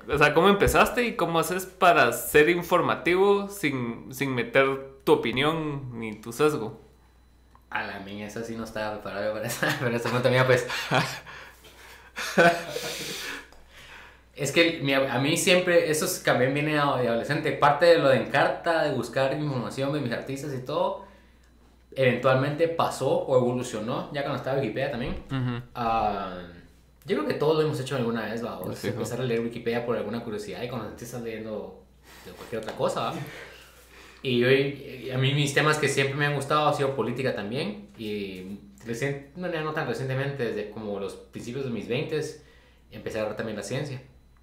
O sea, ¿cómo empezaste y cómo haces para ser informativo sin meter tu opinión ni tu sesgo? A la mía, eso sí no estaba preparado para esa pregunta mía, pues. Es que a mí siempre, eso también viene de adolescente, parte de lo de Encarta, de buscar información de mis artistas y todo, eventualmente pasó o evolucionó, ya cuando estaba Wikipedia también. Yo creo que todos lo hemos hecho alguna vez, ¿va? O sea, empezar a leer Wikipedia por alguna curiosidad y cuando te estás leyendo de cualquier otra cosa, ¿va? Y a mí mis temas que siempre me han gustado ha sido política también. Y no tan recientemente, desde como los principios de mis 20s, empecé a ver también la ciencia.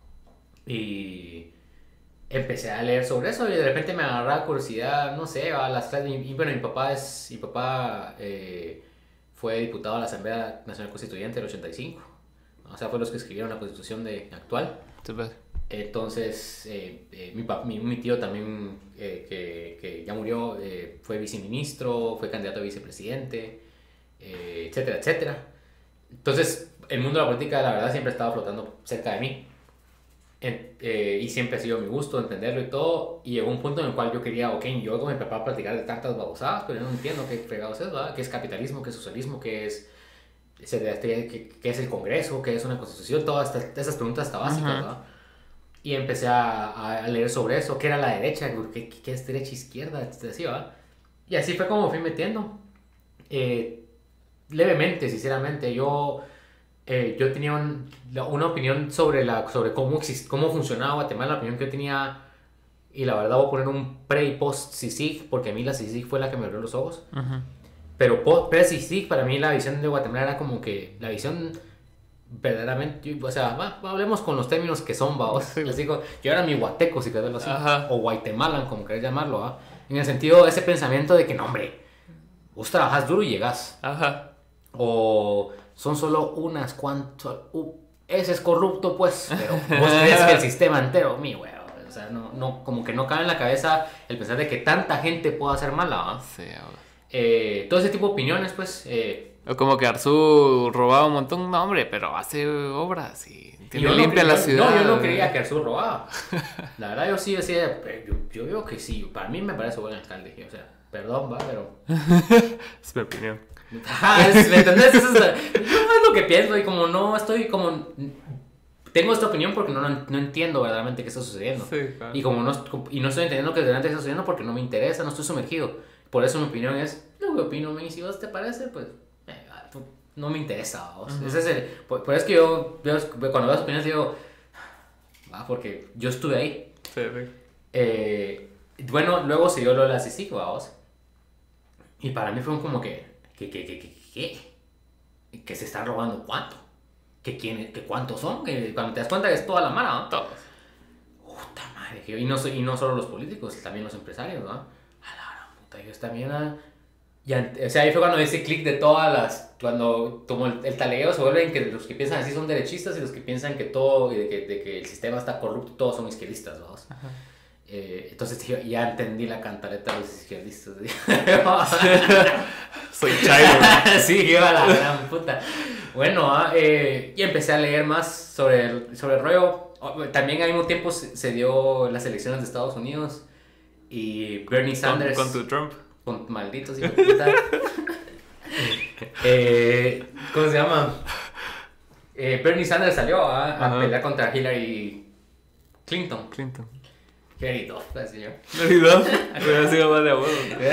Y empecé a leer sobre eso y de repente me agarraba curiosidad, no sé, a las clases. Y bueno, mi papá fue diputado a la Asamblea Nacional Constituyente del 85. O sea, fue los que escribieron la constitución actual. Entonces, mi tío también, que ya murió, fue viceministro, fue candidato a vicepresidente, etcétera, etcétera. Entonces, el mundo de la política, la verdad, siempre estaba flotando cerca de mí. Y siempre ha sido mi gusto entenderlo y todo. Y llegó un punto en el cual yo quería, ok, yo con mi papá platicar de tantas babosadas, pero yo no entiendo qué fregados es, ¿verdad? ¿Qué es capitalismo? ¿Qué es socialismo? ¿Qué es qué es el Congreso? ¿Qué es una constitución? Todas esas preguntas hasta básicas, ¿verdad? Y empecé a leer sobre eso, qué era la derecha, qué es derecha, izquierda, así, ¿verdad? Y así fue como fui metiendo. Levemente, sinceramente, yo tenía una opinión sobre cómo funcionaba Guatemala, la opinión que yo tenía, y la verdad voy a poner un pre y post CICIG, porque a mí la CICIG fue la que me abrió los ojos. Pero pre CICIG, para mí la visión de Guatemala era como que la visión verdaderamente, o sea, hablemos con los términos que son, vaos. Sí. Les digo, yo era mi guateco, si querés verlo así, o guatemalan, como querés llamarlo, ¿va? En el sentido de ese pensamiento de que, no, hombre, vos trabajás duro y llegás. O son solo unas cuantas, ese es corrupto, pues, pero vos crees que el sistema entero, mi huevo, o sea, no, como que no cabe en la cabeza el pensar de que tanta gente pueda hacer mala, ¿va? Sí, todo ese tipo de opiniones, pues. O como que Arzu robaba un montón, no, hombre, pero hace obras y tiene limpia la ciudad. No, yo no creía que Arzu robaba. La verdad, yo sí decía, yo veo que sí, para mí me parece buen alcalde, o sea, perdón, va, pero. Es mi opinión. ¿Me entendés? Eso es lo que pienso y como no estoy como. Tengo esta opinión porque no entiendo verdaderamente qué está sucediendo. Sí, claro. Y como no estoy entendiendo qué verdaderamente está sucediendo porque no me interesa, no estoy sumergido. Por eso mi opinión es lo que opino, y si vos te parece, pues no me interesa. Ese es por eso es que yo cuando veo las opiniones digo, porque yo estuve ahí. Sí. Bueno, luego se dio lo de la CICIG, vamos. Y para mí fue como que se están robando cuánto, que cuántos son, que cuando te das cuenta que es toda la mara, ¿no? Todos. Puta madre, y no solo los políticos, también los empresarios, ¿no? A la puta, yo también o sea, ahí fue cuando ese clic de cuando como el taleo se vuelve en que los que piensan así son derechistas y los que piensan que todo, de que el sistema está corrupto, todos son izquierdistas, ¿no? Entonces ya entendí la cantaleta de los izquierdistas. Soy chairo. Sí, iba la gran puta. Bueno, y empecé a leer más sobre el rollo. También al mismo tiempo se dio las elecciones de Estados Unidos y Bernie Sanders. Con tu Trump. Con malditos hijos de puta. ¿Cómo se llama? Bernie Sanders salió a pelear contra Hillary Clinton. Hillary Duff, así yo. Hillary Duff. Hubiera sido más de abuelo.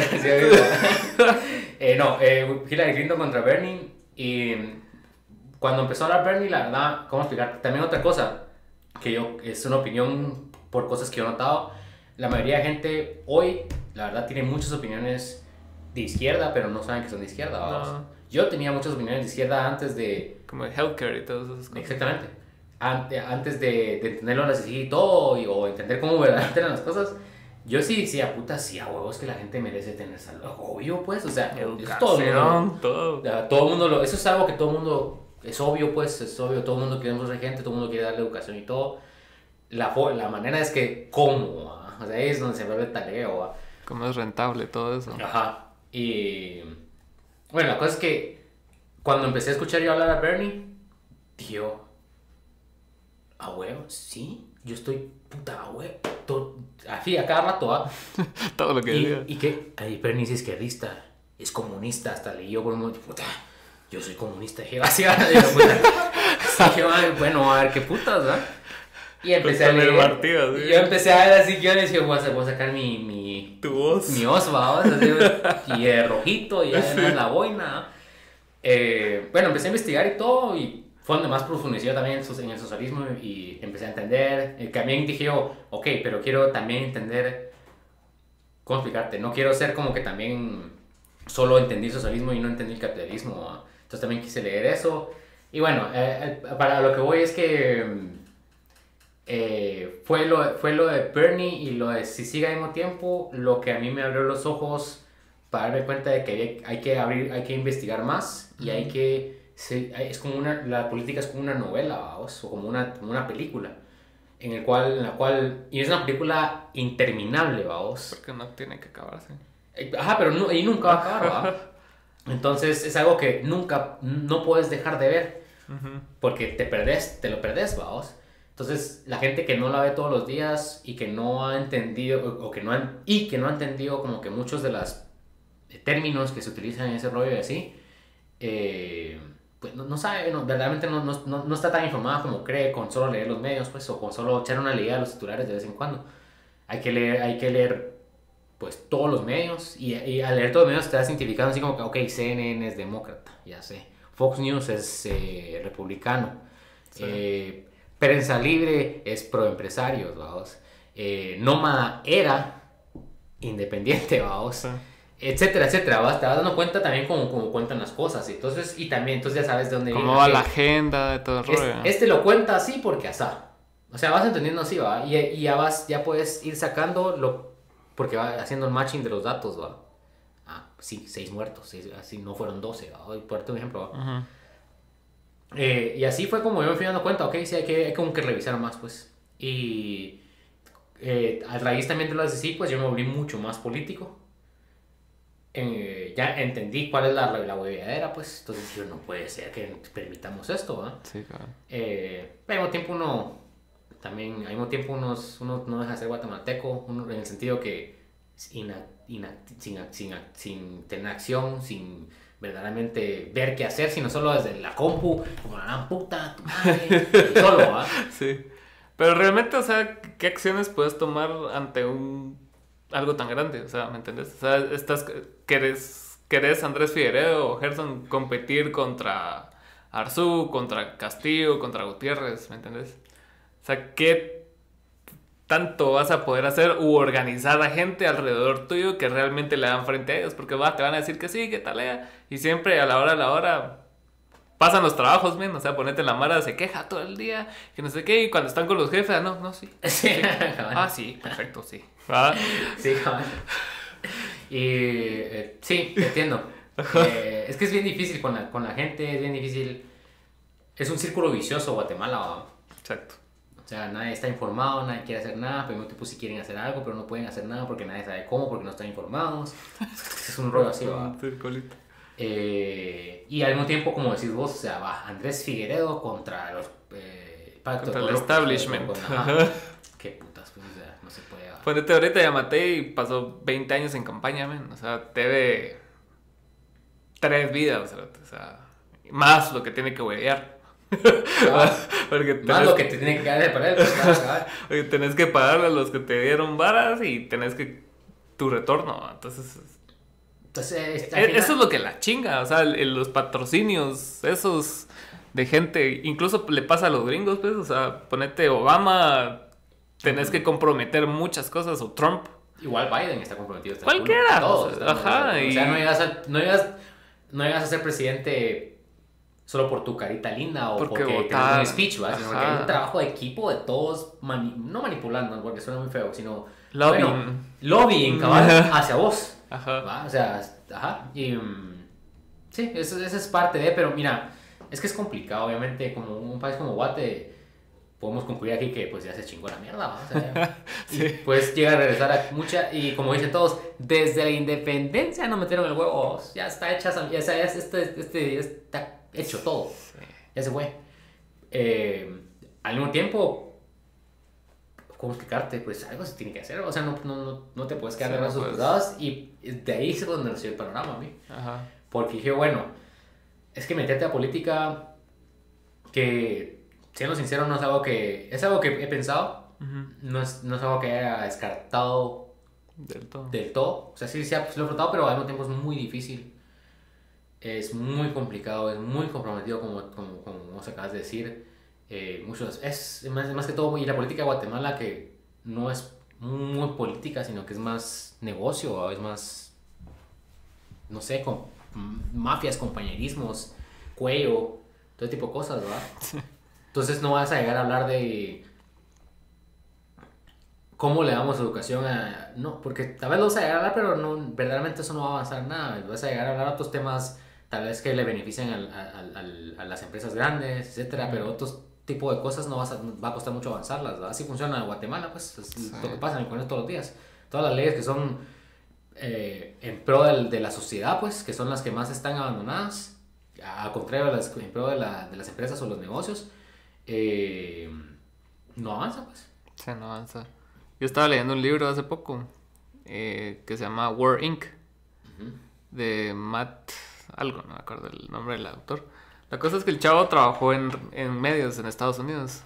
Hillary Clinton contra Bernie. Y cuando empezó a hablar Bernie, la verdad, ¿cómo explicar? También otra cosa, es una opinión por cosas que yo he notado. La mayoría de gente hoy, la verdad, tiene muchas opiniones de izquierda, pero no saben que son de izquierda. No. Yo tenía muchas opiniones de izquierda antes de... Como de healthcare y todas esas cosas. Exactamente. Antes de entenderlo así y todo, o entender cómo verdaderamente eran las cosas, yo sí decía, puta, sí, a huevos que la gente merece tener salud. Obvio, pues, o sea, todo el mundo, eso es algo que todo el mundo, es obvio, pues, es obvio, todo el mundo queremos ser gente, todo el mundo quiere darle educación y todo. La manera es que, ¿cómo? O sea, ahí es donde se vuelve el taleo. Cómo es rentable todo eso. Ajá. Y bueno, la cosa es que cuando empecé a escuchar yo hablar a Bernie, tío, a huevo, sí, yo estoy, puta, güey, así a cada rato, ¿ah? Todo lo que diga. Y que, ay, Bernie es izquierdista, es comunista, hasta leí yo por un momento, puta, yo soy comunista, dije, así, bueno, a ver qué putas, ¿verdad? Y empecé a leer. Partidas, ¿sí? Yo empecé a ver así, yo le dije, voy a sacar tu voz. Mi voz, vamos, así, y rojito, y ya sí. La boina. Bueno, empecé a investigar y todo, y fue donde más profundicé también en el socialismo y empecé a entender. También dije yo, ok, pero quiero también entender, ¿cómo explicarte? No quiero ser como que también solo entendí el socialismo y no entendí el capitalismo, ¿no? Entonces también quise leer eso. Y bueno, para lo que voy es que fue lo de Bernie y lo de Si Sigue al mismo tiempo lo que a mí me abrió los ojos para darme cuenta de que hay que investigar más y hay que es como la política es como una novela, ¿vamos? O como una película en la cual y es una película interminable, vamos, porque no tiene que acabarse. Ajá, pero no, y nunca va a acabar, ¿va? Entonces es algo que no puedes dejar de ver porque te lo perdés, vamos. Entonces, la gente que no la ve todos los días y que no ha entendido, que no ha entendido como que muchos de los términos que se utilizan en ese rollo y así, pues no sabe, verdaderamente no está tan informada como cree con solo leer los medios, pues, o con solo echar una leída a los titulares de vez en cuando. Hay que leer pues, todos los medios y al leer todos los medios te vas identificando así como que, ok, CNN es demócrata, ya sé. Fox News es republicano. Sí. Prensa Libre es pro empresarios, vamos. Nómada era independiente, vamos. Sí. Etcétera, etcétera. ¿Vas? Te vas dando cuenta también como cuentan las cosas. Entonces ya sabes de dónde viene. ¿Cómo va la agenda de todo el rollo? Este lo cuenta así porque asá. O sea, vas entendiendo así, va. Y ya puedes ir sacando porque va haciendo el matching de los datos, va. Ah, sí, 6 muertos. Así no fueron 12, va. Por darte un ejemplo, va. Y así fue como yo me fui dando cuenta, ok, sí, hay que como que revisar más, pues. Y a raíz también de lo de sí, pues yo me volví mucho más político. Ya entendí cuál es la huevedera, pues. Entonces yo no puede ser que permitamos esto, ¿va? Sí, claro. Al mismo tiempo uno no deja de ser guatemalteco, en el sentido que sin tener acción, sin verdaderamente ver qué hacer, sino solo desde la compu, como la gran puta, tu madre, y solo, ¿va? Sí. Pero realmente, o sea, ¿qué acciones puedes tomar ante algo tan grande? O sea, ¿me entiendes? O sea, querés Andrés Figueredo o Gerson competir contra Arzú, contra Castillo, contra Gutiérrez, ¿me entiendes? O sea, ¿qué tanto vas a poder hacer u organizar a gente alrededor tuyo que realmente le dan frente a ellos? Porque te van a decir que sí, que talea. Y siempre a la hora pasan los trabajos, men. O sea, ponete la mara, se queja todo el día, que no sé qué. Y cuando están con los jefes, no, sí. Sí. Sí, perfecto, sí. Sí, cabrón. Y sí, te entiendo. Es que es bien difícil con la gente, es bien difícil. Es un círculo vicioso Guatemala, ¿va? Exacto. O sea, nadie está informado, nadie quiere hacer nada, pero al mismo tiempo sí quieren hacer algo, pero no pueden hacer nada porque nadie sabe cómo, porque no están informados. Es un rollo así, ¿va? Y al mismo tiempo, como decís vos, o sea, va Andrés Figueredo contra los contra el establishment. Qué putas, pues, o sea, no se puede. ¿Va? Ponete ahorita, llamaste y pasó 20 años en campaña, men. O sea, te ve 3 vidas, o sea, más lo que tiene que huevear. Más lo que te tiene que quedar de para él, porque tenés que pagarle a los que te dieron varas y tenés que tu retorno. Entonces eso es lo que la chinga. O sea, los patrocinios esos de gente, incluso le pasa a los gringos, pues. O sea, ponete Obama, tenés que comprometer muchas cosas, o Trump. Igual Biden está comprometido. Cualquiera. Todos, ajá. O sea, no llegas a ser presidente solo por tu carita linda o porque tenés un speech, ¿va? Sino porque hay un trabajo de equipo de todos, no manipulando, porque suena muy feo, sino lobbying cabal hacia vos. Ajá. ¿Va? O sea, ajá. Y sí, eso es parte de, pero mira, es que es complicado, obviamente, como un país como Guate, podemos concluir aquí que pues ya se chingó la mierda, ¿va? O sea, sí. Y pues llega a regresar a y como dicen todos, desde la independencia no metieron el huevo, ya está hecha, ya está hecho todo, sí. Ya se fue. Al mismo tiempo, ¿cómo explicarte? Pues algo se tiene que hacer, o sea, no te puedes quedar de Sí, no brazos puedes. cruzados, y de ahí es donde nació el panorama a mí. Ajá. Porque dije, bueno, es que meterte a política, que, siendo sincero, no es algo que, es algo que he pensado, Ujú. no es algo que haya descartado Del todo. del todo, o sea, sí, lo he tratado, pero al mismo tiempo es muy difícil, es muy complicado, es muy comprometido, como vos acabas de decir. Muchos, es más que todo, y la política de Guatemala, que no es muy política, sino que es más negocio, es más, no sé, con mafias, compañerismos, cuello, todo tipo de cosas, ¿verdad? Entonces no vas a llegar a hablar de cómo le damos educación a... No, porque tal vez lo vas a llegar a hablar, pero no, verdaderamente eso no va a avanzar nada. Vas a llegar a hablar de otros temas, tal vez que le beneficien a las empresas grandes, etcétera, pero otros tipo de cosas no va a costar mucho avanzarlas, ¿verdad? Así funciona Guatemala, pues es Sí. lo que pasa en el Congreso todos los días. Todas las leyes que son en pro de la sociedad, pues, que son las que más están abandonadas, al contrario de las en pro de las empresas o los negocios, eh, no avanza, pues. Sí, no avanza. Yo estaba leyendo un libro hace poco que se llama War Inc. De Matt algo, no me acuerdo el nombre del autor. La cosa es que el chavo trabajó en medios en Estados Unidos.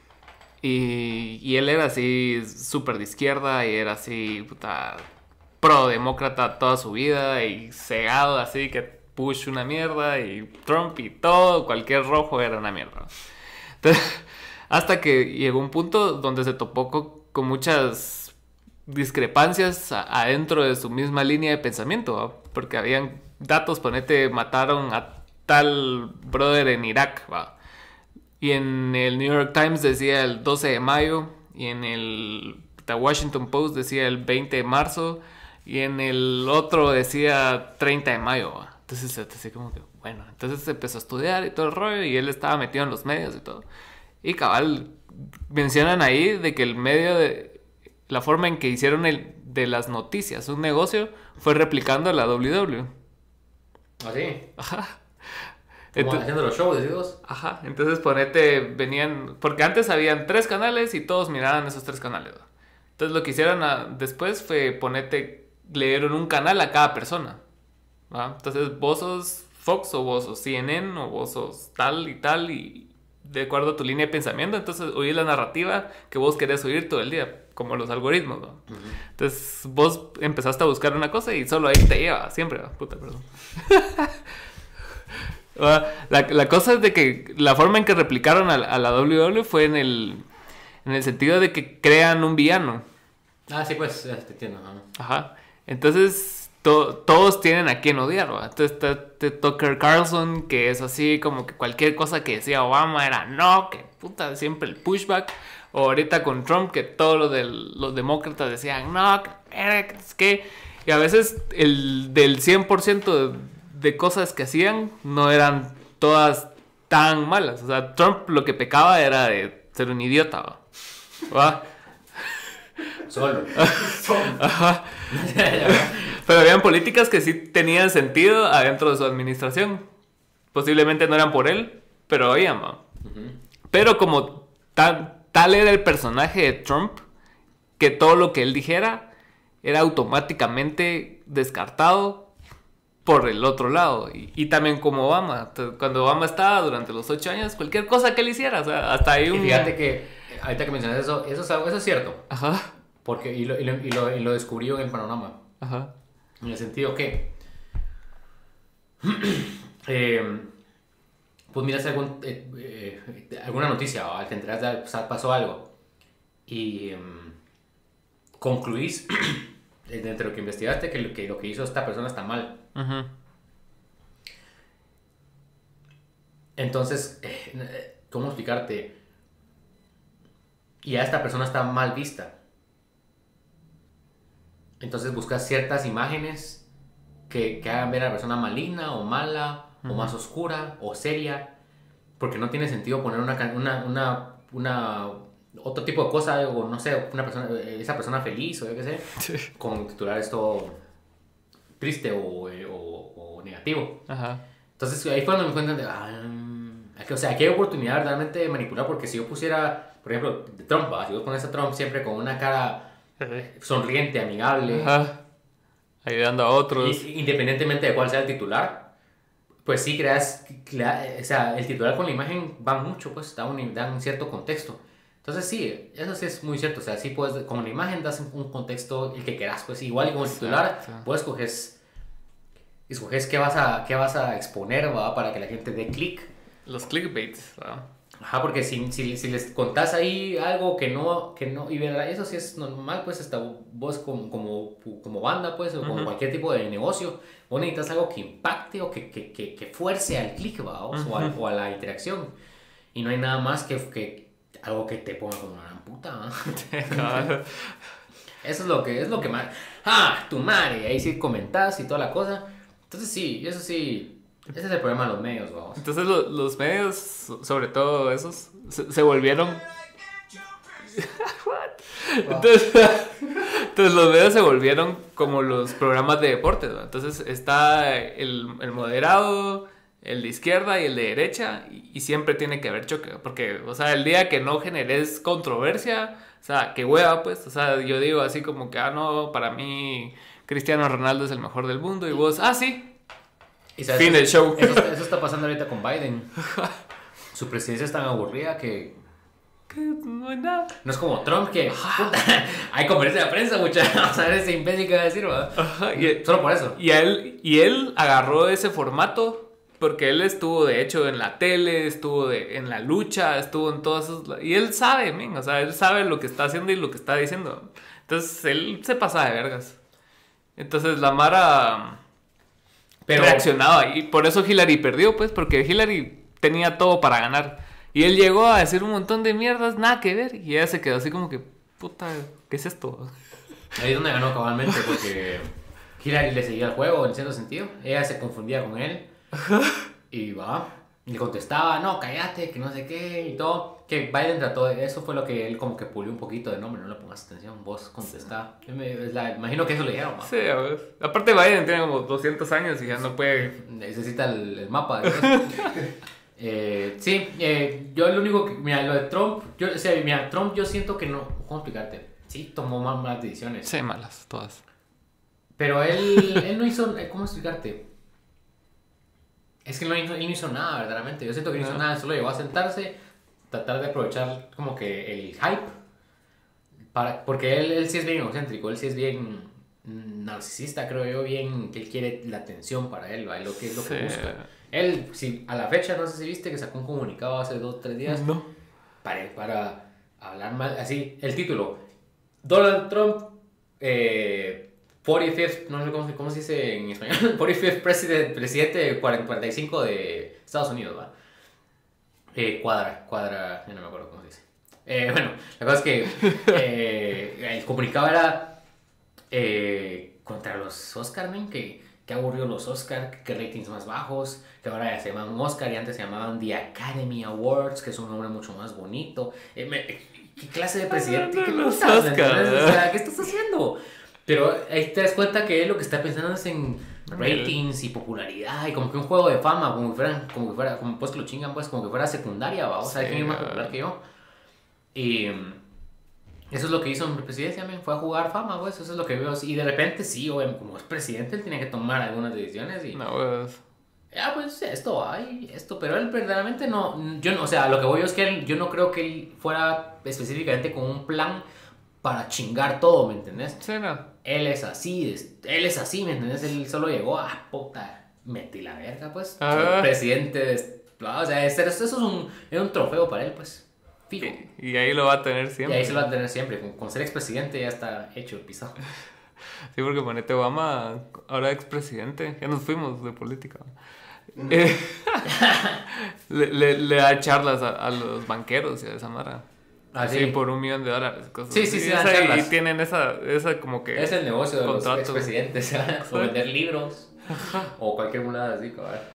Y él era así súper de izquierda y era así, puta, pro-demócrata toda su vida y cegado así que Bush una mierda y Trump y todo, cualquier rojo era una mierda. Entonces, hasta que llegó un punto donde se topó con muchas discrepancias adentro de su misma línea de pensamiento, ¿va? Porque habían datos, ponete, mataron a tal brother en Irak, ¿va? Y en el New York Times decía el 12 de mayo, y en el The Washington Post decía el 20 de marzo, y en el otro decía 30 de mayo, ¿va? Entonces, así como que, bueno, entonces se empezó a estudiar y todo el rollo, y él estaba metido en los medios y todo. Y cabal, mencionan ahí de que el medio de la forma en que hicieron de las noticias un negocio fue replicando la WW. Así, Ajá. como Entonces, haciendo los shows, decimos. ajá, entonces ponete, venían, porque antes habían 3 canales y todos miraban esos 3 canales, ¿va? Entonces lo que hicieron después fue ponete, le dieron un canal a cada persona, ¿va? Entonces vos sos Fox o vos sos CNN o vos sos tal y de acuerdo a tu línea de pensamiento, entonces oís la narrativa que vos querés oír todo el día, como los algoritmos, ¿no? Entonces vos empezaste a buscar una cosa y solo ahí te lleva, siempre, ¿va? Puta, perdón. La cosa es de que la forma en que replicaron a la WW fue en el sentido de que crean un villano. Ah, sí, pues, te entiendo. Ajá. Ajá. Entonces todos tienen a quien odiar, ¿va? Entonces está Tucker Carlson, que es así como que cualquier cosa que decía Obama era no, que puta, siempre el pushback. O ahorita con Trump, que todos los demócratas decían no, que es que... Y a veces el del 100% de cosas que hacían no eran todas tan malas. O sea, Trump lo que pecaba era de ser un idiota, ¿va? ¿Va? Solo. Ajá. Pero habían políticas que sí tenían sentido adentro de su administración. Posiblemente no eran por él, pero oían, ¿va? Pero como tal era el personaje de Trump, que todo lo que él dijera era automáticamente descartado por el otro lado. Y también como Obama. Cuando Obama estaba durante los 8 años, cualquier cosa que él hiciera, o sea, hasta ahí un... Y fíjate que, ahorita que mencionas eso es cierto. Ajá, Porque, y lo descubrió en el panorama. ajá. En el sentido que, pues miras alguna noticia, o te enteras de pasó algo, y concluís de lo que investigaste que lo que hizo esta persona está mal. Uh-huh. Entonces, ¿cómo explicarte? Y a esta persona está mal vista. Entonces buscas ciertas imágenes que hagan ver a la persona maligna o mala, o más oscura o seria, porque no tiene sentido poner una otro tipo de cosa, o no sé, esa persona feliz, o yo qué sé, Sí. con titular esto triste o negativo. Ajá. Entonces ahí fue donde me cuentan de, o sea, aquí hay oportunidad realmente de manipular, porque si yo pusiera por ejemplo, de Trump, ¿va? Si vos pones a Trump siempre con una cara sonriente, amigable, Ajá. Ayudando a otros. independientemente de cuál sea el titular, pues sí o sea, el titular con la imagen va mucho, pues da un cierto contexto. Entonces sí, eso sí es muy cierto, o sea, sí puedes, con la imagen das un contexto el que quieras, pues igual con el titular, pues escoges qué vas a exponer, ¿va? Para que la gente dé clic. Los clickbaits, ¿verdad? Ajá, porque si les contás ahí algo que no, y verdad, eso sí es normal, pues hasta vos como banda, pues, o como cualquier tipo de negocio, vos necesitas algo que impacte o que fuerce al click, ¿va? O a la interacción. Y no hay nada más que algo que te ponga como una gran puta, ¿va? Eso es lo que más... ¡Ah! Tu madre, ahí sí comentás y toda la cosa. Entonces sí, eso sí... Ese es el problema de los medios, vamos. Entonces los medios, sobre todo esos, se volvieron... entonces los medios se volvieron como los programas de deportes, ¿no? Entonces está el moderado, el de izquierda y el de derecha, y siempre tiene que haber choque, porque, o sea, el día que no generes controversia, o sea, que hueva, pues, o sea, yo digo así como que, no, para mí Cristiano Ronaldo es el mejor del mundo, y vos, sí. ¿Y sabes, fin del show. Eso está pasando ahorita con Biden. Su presidencia es tan aburrida que no hay nada. No es como Trump que puta, hay conferencia de prensa, muchachos. Vamos a ver ese imbécil que va a decir, ¿verdad? Solo por eso. Y él agarró ese formato porque él estuvo de hecho en la tele, estuvo en la lucha, estuvo en todas esas... Y él sabe, o sea, él sabe lo que está haciendo y lo que está diciendo. Entonces él se pasa de vergas. Entonces la Mara... reaccionaba, y por eso Hillary perdió, pues, porque Hillary tenía todo para ganar, y él llegó a decir un montón de mierdas, nada que ver, y ella se quedó así como que, puta, ¿qué es esto? Ahí es donde ganó cabalmente, porque Hillary le seguía el juego en cierto sentido, ella se confundía con él, y le contestaba, no, cállate, que no sé qué, y todo, que Biden trató eso fue lo que él como que pulió un poquito de nombre, no le pongas atención, vos contestá. Imagino que eso le dijeron, ¿no? Sí, a ver. Aparte Biden tiene como 200 años y ya no puede... Necesita el mapa. Sí, yo lo único que, mira, lo de Trump, Trump yo siento que no, ¿cómo explicarte? Sí, tomó malas decisiones. Sí, malas, todas. Pero él no hizo, ¿cómo explicarte? Es que él no hizo nada, verdaderamente. Yo siento que no hizo nada, solo llegó a sentarse, tratar de aprovechar como que el hype, porque él sí es bien egocéntrico, él sí es bien narcisista, creo yo, bien que él quiere la atención para él, ¿va? Lo que es lo que busca. Él, si a la fecha, no sé si viste que sacó un comunicado hace 2 o 3 días. No. Para hablar mal, así, el título, Donald Trump, 45th, no sé cómo se dice en español, 45th presidente 45 de Estados Unidos, ¿va? Cuadra, yo no me acuerdo cómo se dice. Bueno, la cosa es que el comunicado era contra los Oscar, man, que aburrió los Oscar, que ratings más bajos, que ahora ya se llaman Oscar y antes se llamaban The Academy Awards, que es un nombre mucho más bonito. ¿Qué clase de presidente? ¿Qué los putas, Oscar, o sea, ¿qué estás haciendo? Pero ahí te das cuenta que él lo que está pensando es en ratings y popularidad y como que un juego de fama, como que fuera, como pues que lo chingan, pues como que fuera secundaria, vamos a ver quién es más popular que yo. Y eso es lo que hizo en presidencia, fue a jugar fama, pues eso es lo que veo. Y de repente sí, como es presidente, él tiene que tomar algunas decisiones y... No, pues... pues esto, pero él verdaderamente no, o sea, lo que voy yo es que yo no creo que él fuera específicamente con un plan para chingar todo, ¿me entendés? Sí, no. Él es así, ¿me entendés? Él solo llegó a puta, metí la verga, pues. Soy presidente o sea, eso es un trofeo para él, pues. Fijo. Y ahí lo va a tener siempre. Y ahí se lo va a tener siempre. Con ser expresidente ya está hecho el pisado. Sí, porque ponete Obama, ahora expresidente, ya nos fuimos de política. le da charlas a los banqueros y a esa mara. Sí, por $1 millón. Cosas sí, dan charlas. Y tienen esa como que... Es el negocio de los expresidentes, o vender libros, o cualquier mulada así, cabrón.